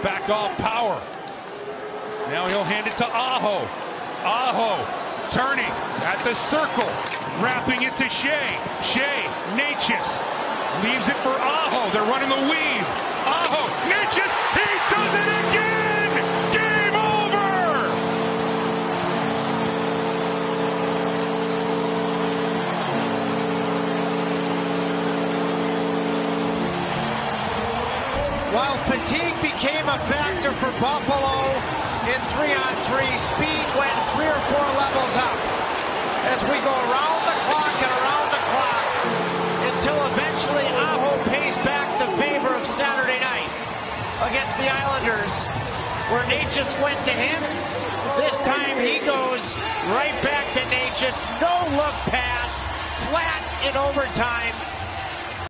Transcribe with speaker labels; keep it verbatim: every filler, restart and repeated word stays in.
Speaker 1: back off power. Now he'll hand it to Aho. Aho turning at the circle, wrapping it to Shea. Shea, Necas leaves it for Aho. They're running the weave. Aho, Necas, he does it again! Game over!
Speaker 2: While fatigue became a factor for Buffalo in three on three, speed went three or four levels up as we go around the clock and around the clock until eventually Aho pays back the favor of Saturday night against the Islanders, where Necas went to him. This time he goes right back to Necas. No look pass, flat in overtime.